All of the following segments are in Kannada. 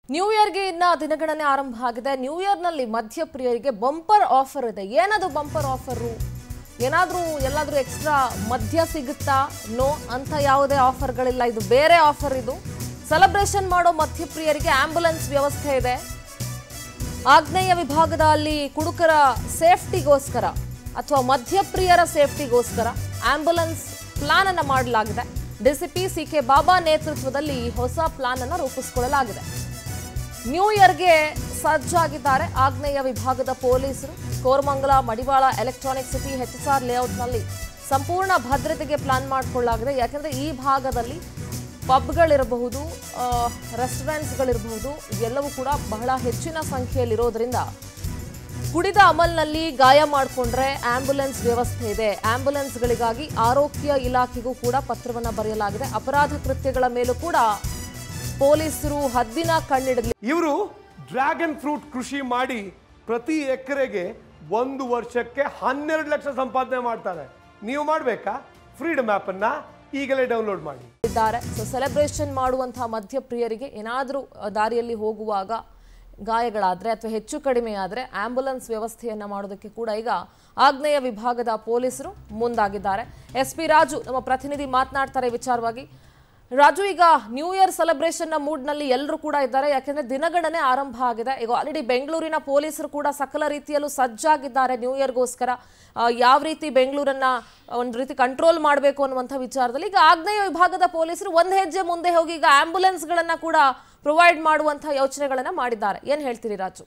ನ್ಯೂ ಇಯರ್ಗೆ ಇನ್ನ ದಿನಗಣನೆ ಆರಂಭ ಆಗಿದೆ. ನ್ಯೂ ಇಯರ್ನಲ್ಲಿ ಮದ್ಯಪ್ರಿಯರಿಗೆ ಬಂಪರ್ ಆಫರ್ ಇದೆ. ಏನದು ಬಂಪರ್ ಆಫರು? ಎಲ್ಲಾದ್ರೂ ಎಕ್ಸ್ಟ್ರಾ ಮದ್ಯ ಸಿಗುತ್ತಾ? ನೋ, ಅಂತ ಯಾವುದೇ ಆಫರ್ಗಳಿಲ್ಲ. ಇದು ಬೇರೆ ಆಫರ್. ಇದು ಸೆಲೆಬ್ರೇಷನ್ ಮಾಡೋ ಮದ್ಯಪ್ರಿಯರಿಗೆ ಆಂಬ್ಯುಲೆನ್ಸ್ ವ್ಯವಸ್ಥೆ ಇದೆ. ಆಗ್ನೇಯ ವಿಭಾಗದಲ್ಲಿ ಕುಡುಕರ ಸೇಫ್ಟಿಗೋಸ್ಕರ ಅಥವಾ ಮದ್ಯಪ್ರಿಯರ ಸೇಫ್ಟಿಗೋಸ್ಕರ ಆಂಬ್ಯುಲೆನ್ಸ್ ಪ್ಲಾನ್ ಅನ್ನು ಮಾಡಲಾಗಿದೆ. ಡಿಸಿಪಿ ಸಿಕೆ ಬಾಬಾ ನೇತೃತ್ವದಲ್ಲಿ ಹೊಸ ಪ್ಲಾನ್ ಅನ್ನು ರೂಪಿಸಿಕೊಳ್ಳಲಾಗಿದೆ. ನ್ಯೂ ಇಯರ್ಗೆ ಸಜ್ಜಾಗಿದ್ದಾರೆ ಆಗ್ನೇಯ ವಿಭಾಗದ ಪೊಲೀಸರು. Koramangala, Madiwala, electronic city, HSR ಲೇಔಟ್ನಲ್ಲಿ ಸಂಪೂರ್ಣ ಭದ್ರತೆಗೆ ಪ್ಲಾನ್ ಮಾಡಿಕೊಳ್ಳಲಾಗಿದೆ. ಯಾಕೆಂದರೆ ಈ ಭಾಗದಲ್ಲಿ ಪಬ್ಗಳಿರಬಹುದು, ರೆಸ್ಟೋರೆಂಟ್ಸ್ಗಳಿರಬಹುದು, ಇವೆಲ್ಲವೂ ಕೂಡ ಬಹಳ ಹೆಚ್ಚಿನ ಸಂಖ್ಯೆಯಲ್ಲಿರೋದ್ರಿಂದ ಕುಡಿದ ಅಮಲ್ನಲ್ಲಿ ಗಾಯ ಮಾಡಿಕೊಂಡ್ರೆ ಆಂಬ್ಯುಲೆನ್ಸ್ ವ್ಯವಸ್ಥೆ ಇದೆ. ಆಂಬ್ಯುಲೆನ್ಸ್ಗಳಿಗಾಗಿ ಆರೋಗ್ಯ ಇಲಾಖೆಗೂ ಕೂಡ ಪತ್ರವನ್ನು ಬರೆಯಲಾಗಿದೆ. ಅಪರಾಧ ಕೃತ್ಯಗಳ ಮೇಲೂ ಕೂಡ ಪೊಲೀಸರು ಹದ್ದಿನ ಕಣ್ಣಿಡಲಿ. ಇವರು ಡ್ರ್ಯಾಗನ್ ಫ್ರೂಟ್ ಕೃಷಿ ಮಾಡಿ ಪ್ರತಿ ಎಕರೆಗೆ 1 ವರ್ಷಕ್ಕೆ 12 ಲಕ್ಷ ಸಂಪಾದನೆ ಮಾಡ್ತಾರೆ. ನೀವು ಮಾಡಬೇಕಾ? ಫ್ರೀಡಮ್ ಆಪ್ ಅನ್ನ ಈಗಲೇ ಡೌನ್ಲೋಡ್ ಮಾಡಿ. ಸೊ ಸೆಲೆಬ್ರೇಷನ್ ಮಾಡುವಂತಹ ಮದ್ಯಪ್ರಿಯರಿಗೆ ಏನಾದರೂ ದಾರಿಯಲ್ಲಿ ಹೋಗುವಾಗ ಗಾಯಗಳಾದರೆ ಅಥವಾ ಹೆಚ್ಚು ಕಡಿಮೆ ಆದರೆ ಆಂಬ್ಯುಲೆನ್ಸ್ ವ್ಯವಸ್ಥೆಯನ್ನು ಮಾಡೋದಕ್ಕೆ ಕೂಡ ಈಗ ಆಗ್ನೇಯ ವಿಭಾಗದ ಪೊಲೀಸರು ಮುಂದಾಗಿದ್ದಾರೆ. SP ರಾಜು ನಮ್ಮ ಪ್ರತಿನಿಧಿ ಮಾತನಾಡ್ತಾರೆ ವಿಚಾರವಾಗಿ. ರಾಜು, ಈಗ ನ್ಯೂ ಇಯರ್ ಸೆಲೆಬ್ರೇಷನ್ನ ಮೂಡ್ನಲ್ಲಿ ಎಲ್ಲರೂ ಕೂಡ ಇದ್ದಾರೆ. ಯಾಕೆಂದರೆ ದಿನಗಣನೆ ಆರಂಭ ಆಗಿದೆ. ಈಗ ಆಲ್ರೆಡಿ ಬೆಂಗಳೂರಿನ ಪೊಲೀಸರು ಕೂಡ ಸಕಲ ರೀತಿಯಲ್ಲೂ ಸಜ್ಜಾಗಿದ್ದಾರೆ ನ್ಯೂ ಇಯರ್ಗೋಸ್ಕರ. ಯಾವ ರೀತಿ ಬೆಂಗಳೂರನ್ನ ಒಂದು ರೀತಿ ಕಂಟ್ರೋಲ್ ಮಾಡಬೇಕು ಅನ್ನುವಂಥ ವಿಚಾರದಲ್ಲಿ ಈಗ ಆಗ್ನೇಯ ವಿಭಾಗದ ಪೊಲೀಸರು ಒಂದು ಹೆಜ್ಜೆ ಮುಂದೆ ಹೋಗಿ ಈಗ ಆಂಬ್ಯುಲೆನ್ಸ್ಗಳನ್ನು ಕೂಡ ಪ್ರೊವೈಡ್ ಮಾಡುವಂಥ ಯೋಚನೆಗಳನ್ನು ಮಾಡಿದ್ದಾರೆ. ಏನು ಹೇಳ್ತೀರಿ ರಾಜು?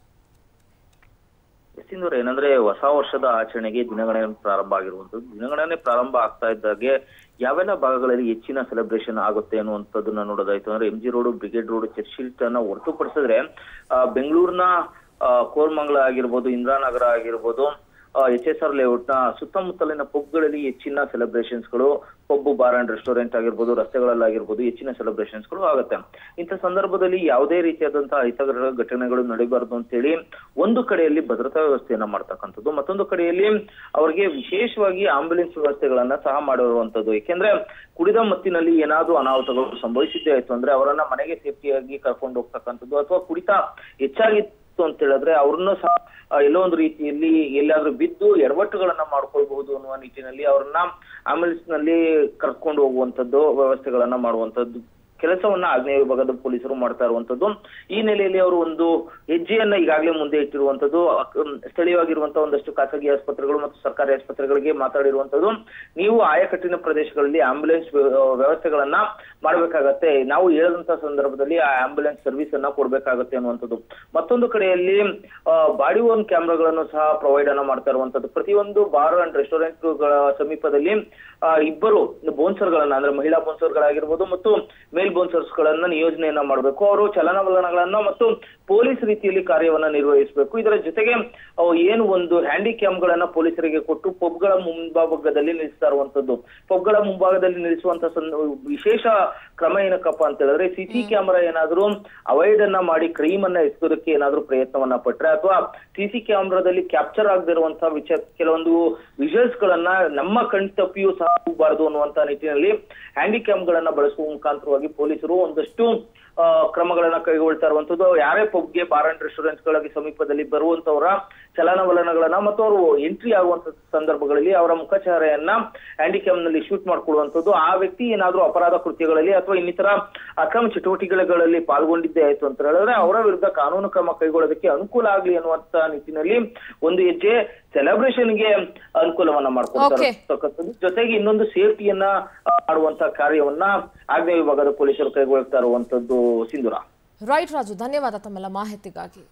ಏನಂದ್ರೆ ಹೊಸ ವರ್ಷದ ಆಚರಣೆಗೆ ದಿನಗಣನೆ ಪ್ರಾರಂಭ ಆಗಿರುವಂತದ್ದು. ದಿನಗಣನೆ ಪ್ರಾರಂಭ ಆಗ್ತಾ ಇದ್ದಾಗೆ ಯಾವೆಲ್ಲ ಭಾಗಗಳಲ್ಲಿ ಹೆಚ್ಚಿನ ಸೆಲೆಬ್ರೇಷನ್ ಆಗುತ್ತೆ ಅನ್ನುವಂಥದ್ದನ್ನ ನೋಡೋದಾಯ್ತು ಅಂದ್ರೆ MG road, brigade road, church street ಅನ್ನ ಹೊರತುಪಡಿಸಿದ್ರೆ ಬೆಂಗಳೂರಿನ ಕೋರಮಂಗಲ ಆಗಿರ್ಬೋದು, ಇಂದಿರಾನಗರ ಆಗಿರ್ಬೋದು, HSR ಲೇಔಟ್ ನ ಸುತ್ತಮುತ್ತಲಿನ ಪಬ್ಗಳಲ್ಲಿ ಹೆಚ್ಚಿನ ಸೆಲೆಬ್ರೇಷನ್ಸ್ಗಳು, ಪಬ್, ಬಾರ್ ಅಂಡ್ ರೆಸ್ಟೋರೆಂಟ್ ಆಗಿರ್ಬೋದು, ರಸ್ತೆಗಳಲ್ಲಾಗಿರ್ಬೋದು ಹೆಚ್ಚಿನ ಸೆಲೆಬ್ರೇಷನ್ಸ್ಗಳು ಆಗುತ್ತೆ. ಇಂಥ ಸಂದರ್ಭದಲ್ಲಿ ಯಾವುದೇ ರೀತಿಯಾದಂತಹ ಅಹಿತಕರ ಘಟನೆಗಳು ನಡೀಬಾರದು ಅಂತೇಳಿ ಒಂದು ಕಡೆಯಲ್ಲಿ ಭದ್ರತಾ ವ್ಯವಸ್ಥೆಯನ್ನ ಮಾಡ್ತಕ್ಕಂಥದ್ದು, ಮತ್ತೊಂದು ಕಡೆಯಲ್ಲಿ ಅವರಿಗೆ ವಿಶೇಷವಾಗಿ ಆಂಬ್ಯುಲೆನ್ಸ್ ವ್ಯವಸ್ಥೆಗಳನ್ನ ಸಹ ಮಾಡಿರುವಂತದ್ದು. ಏಕೆಂದ್ರೆ ಕುಡಿದ ಮತ್ತಿನಲ್ಲಿ ಏನಾದ್ರೂ ಅನಾಹುತಗಳು ಸಂಭವಿಸಿದ್ದೇ ಆಯ್ತು ಅಂದ್ರೆ ಅವರನ್ನ ಮನೆಗೆ ಸೇಫ್ಟಿಯಾಗಿ ಕರ್ಕೊಂಡು ಹೋಗ್ತಕ್ಕಂಥದ್ದು, ಅಥವಾ ಕುಡಿತ ಹೆಚ್ಚಾಗಿತ್ತು ಅಂತ ಹೇಳಿದ್ರೆ ಅವ್ರನ್ನ ಸಹ ಎಲ್ಲೋ ಒಂದು ರೀತಿಯಲ್ಲಿ ಎಲ್ಲಾದ್ರೂ ಬಿದ್ದು ಎಡವಟ್ಟುಗಳನ್ನ ಮಾಡ್ಕೊಳ್ಬಹುದು ಅನ್ನುವ ನಿಟ್ಟಿನಲ್ಲಿ ಅವ್ರನ್ನ ಆಂಬ್ಯುಲೆನ್ಸ್ ನಲ್ಲಿ ಕರ್ಕೊಂಡು ಹೋಗುವಂತದ್ದು, ವ್ಯವಸ್ಥೆಗಳನ್ನ ಮಾಡುವಂತದ್ದು ಕೆಲಸವನ್ನ ಆಗ್ನೇಯ ವಿಭಾಗದ ಪೊಲೀಸರು ಮಾಡ್ತಾ ಇರುವಂತದ್ದು. ಈ ನೆಲೆಯಲ್ಲಿ ಅವರು ಒಂದು ಹೆಜ್ಜೆಯನ್ನ ಈಗಾಗಲೇ ಮುಂದೆ ಇಟ್ಟಿರುವಂತದ್ದು. ಸ್ಥಳೀಯವಾಗಿರುವಂತಹ ಒಂದಷ್ಟು ಖಾಸಗಿ ಆಸ್ಪತ್ರೆಗಳು ಮತ್ತು ಸರ್ಕಾರಿ ಆಸ್ಪತ್ರೆಗಳಿಗೆ ಮಾತಾಡಿರುವಂತದ್ದು, ನೀವು ಆಯಕಟ್ಟಿನ ಪ್ರದೇಶಗಳಲ್ಲಿ ಆಂಬ್ಯುಲೆನ್ಸ್ ವ್ಯವಸ್ಥೆಗಳನ್ನ ಮಾಡ್ಬೇಕಾಗತ್ತೆ, ನಾವು ಹೇಳದಂತ ಸಂದರ್ಭದಲ್ಲಿ ಆ ಆಂಬ್ಯುಲೆನ್ಸ್ ಸರ್ವಿಸ್ ಅನ್ನ ಕೊಡ್ಬೇಕಾಗತ್ತೆ ಅನ್ನುವಂಥದ್ದು. ಮತ್ತೊಂದು ಕಡೆಯಲ್ಲಿ ಬಾಡಿ ಓನ್ ಕ್ಯಾಮ್ರಾಗಳನ್ನು ಸಹ ಪ್ರೊವೈಡ್ ಅನ್ನ ಮಾಡ್ತಾ ಇರುವಂತದ್ದು. ಪ್ರತಿಯೊಂದು ಬಾರ್ ಅಂಡ್ ರೆಸ್ಟೋರೆಂಟ್ ಗಳ ಸಮೀಪದಲ್ಲಿ ಇಬ್ಬರು ಬೌನ್ಸರ್ ಗಳನ್ನ, ಅಂದ್ರೆ ಮಹಿಳಾ ಬೌನ್ಸರ್ ಗಳಾಗಿರ್ಬೋದು ಮತ್ತು ಮೇಲ್ ಬೌನ್ಸರ್ಸ್ ಗಳನ್ನ ನಿಯೋಜನೆಯನ್ನ ಮಾಡಬೇಕು. ಅವರು ಚಲನವಲನಗಳನ್ನ ಮತ್ತು ಪೊಲೀಸ್ ರೀತಿಯಲ್ಲಿ ಕಾರ್ಯವನ್ನ ನಿರ್ವಹಿಸಬೇಕು. ಇದರ ಜೊತೆಗೆ ಏನು ಒಂದು ಹ್ಯಾಂಡಿಕ್ಯಾಮ್ ಗಳನ್ನ ಪೊಲೀಸರಿಗೆ ಕೊಟ್ಟು ಪಬ್ಗಳ ಮುಂಭಾಗದಲ್ಲಿ ನಿಲ್ಲಿಸ್ತಾ ಇರುವಂತದ್ದು. ಪಬ್ಗಳ ಮುಂಭಾಗದಲ್ಲಿ ನಿಲ್ಲಿಸುವಂತ ವಿಶೇಷ ಕ್ರಮ ಏನಕ್ಕಪ್ಪ ಅಂತ ಹೇಳಿದ್ರೆ, CC ಕ್ಯಾಮೆರಾ ಏನಾದ್ರೂ ಅವಾಯ್ಡ್ ಅನ್ನ ಮಾಡಿ ಕ್ರೈಮ್ ಅನ್ನ ಎಸಗೋದಕ್ಕೆ ಏನಾದ್ರೂ ಪ್ರಯತ್ನವನ್ನ ಪಟ್ರೆ, ಅಥವಾ CC ಕ್ಯಾಮೆರಾದಲ್ಲಿ ಕ್ಯಾಪ್ಚರ್ ಆಗದಿರುವಂತಹ ಕೆಲವೊಂದು ವಿಜುವಲ್ಸ್ ಗಳನ್ನ ನಮ್ಮ ಕಣ್ ತಪ್ಪಿಯೂ ಸಹ ಹೋಗಬಾರದು ಅನ್ನುವಂತ ನಿಟ್ಟಿನಲ್ಲಿ ಹ್ಯಾಂಡಿಕ್ಯಾಮ್ ಗಳನ್ನ ಬಳಸುವ ಮುಖಾಂತರವಾಗಿ ಪೊಲೀಸರು ಒಂದಷ್ಟು ಕ್ರಮಗಳನ್ನ ಕೈಗೊಳ್ತಾ ಇರುವಂತದ್ದು. ಯಾರೇ ಪಬ್ಗೆ, ಬಾರ್ ಅಂಡ್ ರೆಸ್ಟೋರೆಂಟ್ಸ್ ಗಳಿಗೆ ಸಮೀಪದಲ್ಲಿ ಬರುವಂತವರ ಚಲನವಲನಗಳನ್ನ ಮತ್ತು ಅವರು ಎಂಟ್ರಿ ಆಗುವಂತ ಸಂದರ್ಭಗಳಲ್ಲಿ ಅವರ ಮುಖಚಹರೆಯನ್ನ ಹ್ಯಾಂಡಿಕ್ಯಾಮ್ ನಲ್ಲಿ ಶೂಟ್ ಮಾಡ್ಕೊಳ್ಳುವಂಥದ್ದು. ಆ ವ್ಯಕ್ತಿ ಏನಾದ್ರೂ ಅಪರಾಧ ಕೃತ್ಯಗಳಲ್ಲಿ ಅಥವಾ ಇನ್ನಿತರ ಅಕ್ರಮ ಚಟುವಟಿಕೆಗಳಲ್ಲಿ ಪಾಲ್ಗೊಂಡಿದ್ದೇ ಆಯ್ತು ಅಂತ ಹೇಳಿದ್ರೆ ಅವರ ವಿರುದ್ಧ ಕಾನೂನು ಕ್ರಮ ಕೈಗೊಳ್ಳೋದಕ್ಕೆ ಅನುಕೂಲ ಆಗ್ಲಿ ಅನ್ನುವಂತ ನಿಟ್ಟಿನಲ್ಲಿ ಒಂದು ಹೆಜ್ಜೆ ಸೆಲೆಬ್ರೇಷನ್ಗೆ ಅನುಕೂಲವನ್ನ ಮಾಡ್ಕೊಳ್ತಾರೆ. ಜೊತೆಗೆ ಇನ್ನೊಂದು ಸೇಫ್ಟಿಯನ್ನ ಮಾಡುವಂತ ಕಾರ್ಯವನ್ನ ಆಗ್ನೇಯ ವಿಭಾಗದ ಪೊಲೀಸರು ಕೈಗೊಳ್ತಾ ಇರುವಂತದ್ದು. ಸಿಂಧೂರ. ರೈಟ್ ರಾಜು, ಧನ್ಯವಾದ ತಮ್ಮೆಲ್ಲ ಮಾಹಿತಿಗಾಗಿ.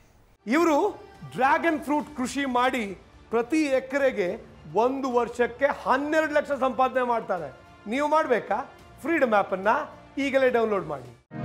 ಇವರು ಡ್ರ್ಯಾಗನ್ ಫ್ರೂಟ್ ಕೃಷಿ ಮಾಡಿ ಪ್ರತಿ ಎಕರೆಗೆ 1 ವರ್ಷಕ್ಕೆ 12 ಲಕ್ಷ ಸಂಪಾದನೆ ಮಾಡ್ತಾರೆ. ನೀವು ಮಾಡಬೇಕಾ? ಫ್ರೀಡಮ್ ಆಪ್ ಅನ್ನ ಈಗಲೇ ಡೌನ್ಲೋಡ್ ಮಾಡಿ.